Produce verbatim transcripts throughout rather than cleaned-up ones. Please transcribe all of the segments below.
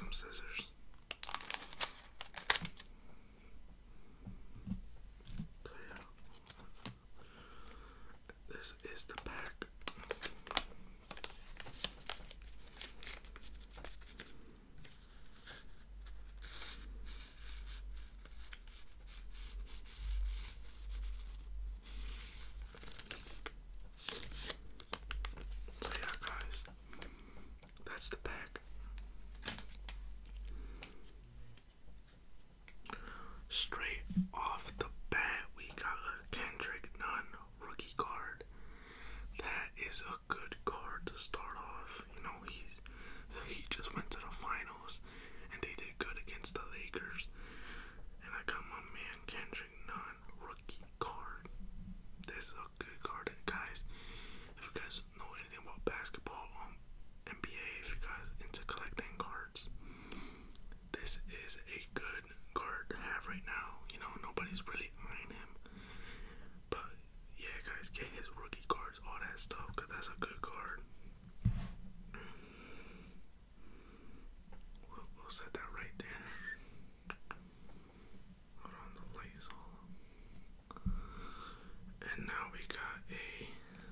some scissors. So yeah, this is the pack. So yeah, guys, that's the pack. Straight off the bat, we got a Kendrick Nunn rookie card. That is a good card to start off. You know, he's he just went to the finals and they did good against the Lakers. And I got my man Kendrick Nunn rookie card. This is a good card, guys. If you guys know anything about basketball, um, N B A, if you guys into collecting cards, this is a good card to have right now. You know, nobody's really eyeing him. But yeah, guys, get his rookie cards, all that stuff, because that's a good card. We'll, we'll set that right there. Hold on, the light is all. And now we got a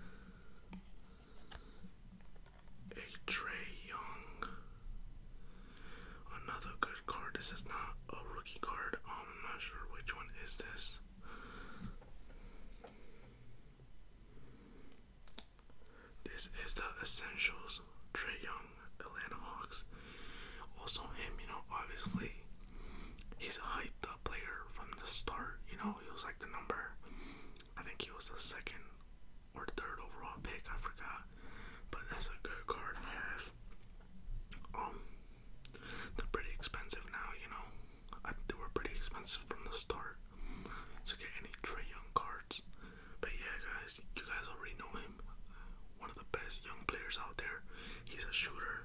a Trae Young. Another good card. This is not a rookie card. Um, I'm not sure which one is this. This is the Essentials Trae Young, Atlanta Hawks. Also him, you know, obviously he's a hyped up player from the start. You know, he was like the number, I think he was the second or third overall pick, I forgot. But that's a good card to have. Um, they're pretty expensive now, you know. I, they were pretty expensive from the start to get any Trae Young cards. But yeah, guys, you guys already know him. One of the best young players out there. He's a shooter.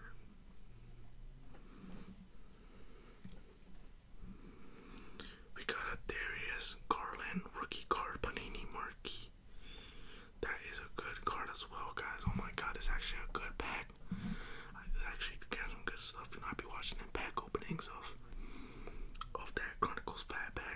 We got a Darius Garland rookie card, Panini Marquee. That is a good card as well, guys. Oh my god, it's actually a good pack. I actually could get some good stuff. You know, I'd be watching them pack openings of of that Chronicles fat pack.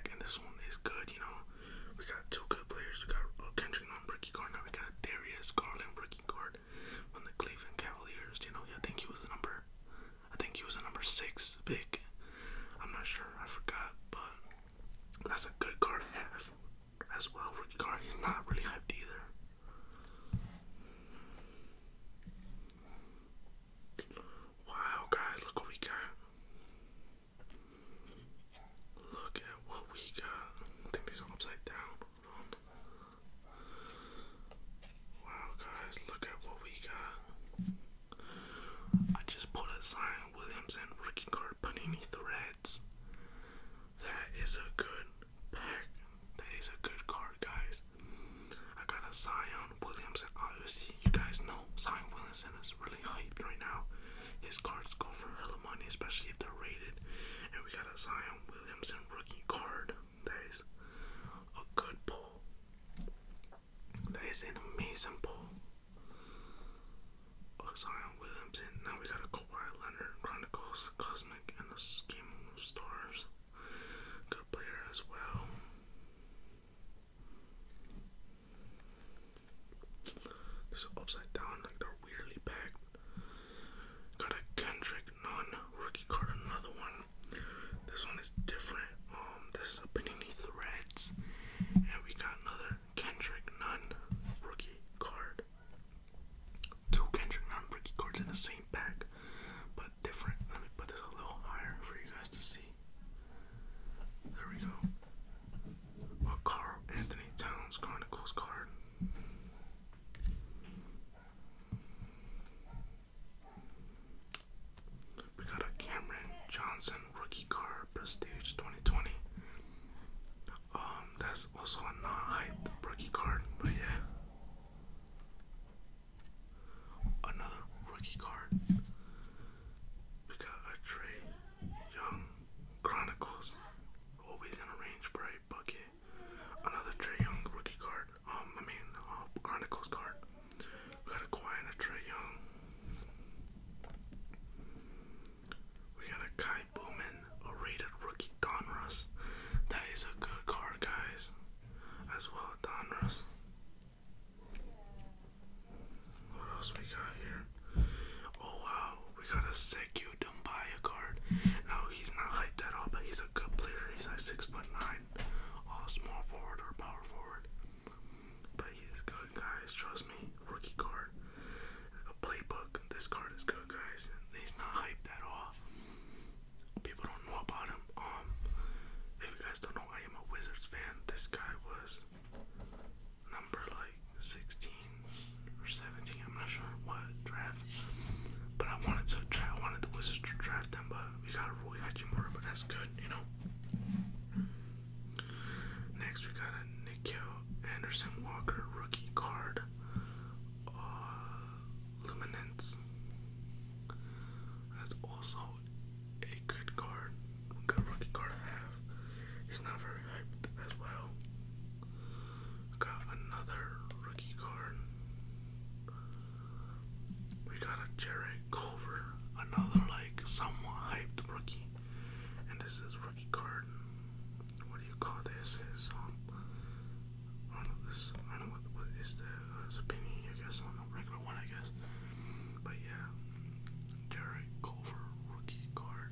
call this is um I don't know this I don't know what what is the uh, it's a Panini, I guess, on a regular one, I guess. But yeah, Jared Culver rookie card.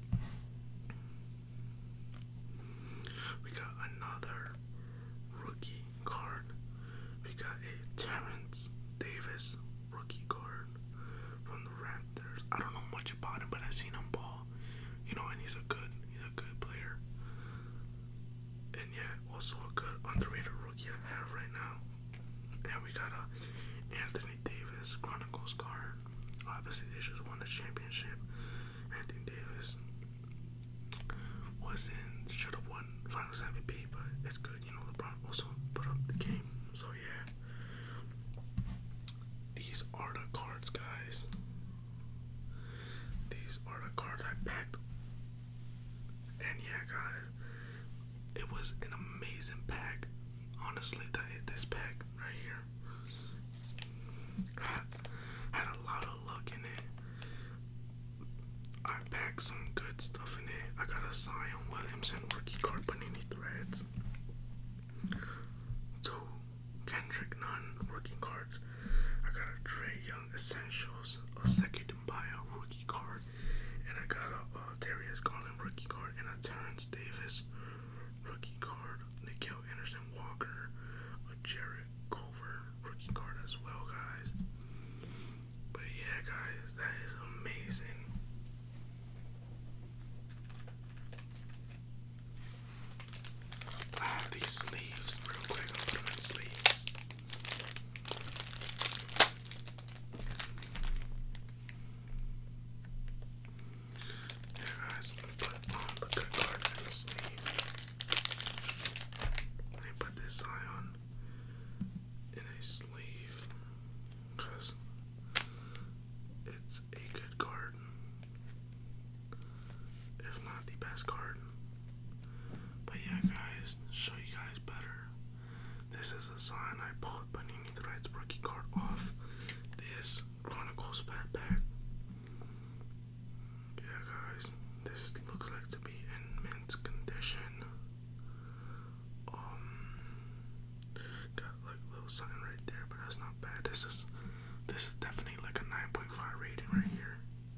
We got another rookie card. We got a Terrence Davis rookie card from the Raptors. I don't know much about him, but I've seen him ball. You know, and he's a good he's a good player. And yeah, also a good underrated rookie I have right now. And we got a Anthony Davis Chronicles card. Obviously, they just won the championship. Anthony Davis was in, should have won Finals M V P, but it's good. You know, LeBron also put up the game. So yeah, these are the cards, guys. These are the cards I packed. And yeah, guys, it was an amazing pack. Honestly, that this pack right here had, had a lot of luck in it. I packed some good stuff in it. I got a Zion Williamson rookie card, Panini Threads. Two Kendrick Nunn rookie cards. I got a Trae Young Essentials, a second Mbaya rookie card, and I got a uh, Darius Garland rookie card and a Terrence Davis rookie card. Nikhil Anderson Walker, a Jared Culver rookie card as well, guys. But yeah, guys, that is amazing. I have these sleeves real quick. I'll put them in sleeves. Yeah, guys, let me put um, the good card in the sleeve. Let me put this Zion in a sleeve because it's a good card, if not the best card. But yeah, guys, to show you guys better, this is a sign I pulled Panini Threads rookie card off this Chronicles Fat Pack. Yeah, guys, this looks like to be in mint condition. Um, got like a little sign right there, but that's not bad. This is this is definitely like a nine point five rating right here.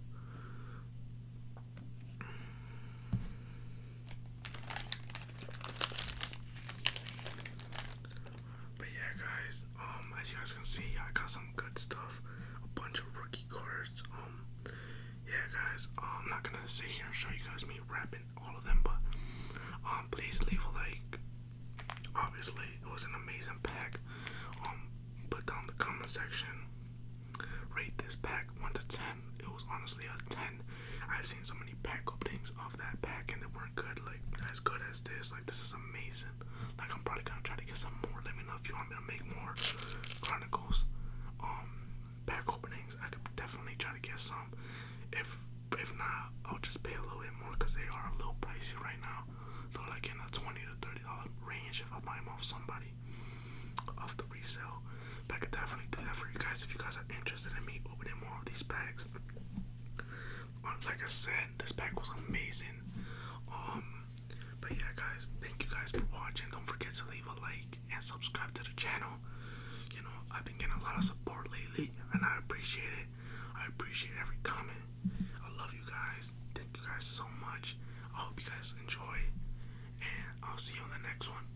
But yeah, guys, um, as you guys can see, I got some good stuff, a bunch of rookie cards. Um, yeah, guys, uh, I'm not gonna sit here and show you guys me wrapping all of them, but um, please leave a like. Obviously, it was an amazing pack. Um, put down the comment section. Rate this pack one to ten. It was honestly a ten. I've seen so many pack openings of that pack and they weren't good, like as good as this. Like, this is amazing. Like, I'm probably gonna try to get some more. Let me know if you want me to make more Chronicles um pack openings. I could definitely try to get some. If if not, I'll just pay a little bit more because they are a little pricey right now. So like in a twenty to thirty dollar range if I buy them off somebody off the resale. But I could definitely do that for you guys if you guys are interested in me opening more of these packs. Like I said, this pack was amazing. Um, but yeah, guys, thank you guys for watching. Don't forget to leave a like and subscribe to the channel. You know, I've been getting a lot of support lately, and I appreciate it. I appreciate every comment. I love you guys. Thank you guys so much. I hope you guys enjoy, and I'll see you on the next one.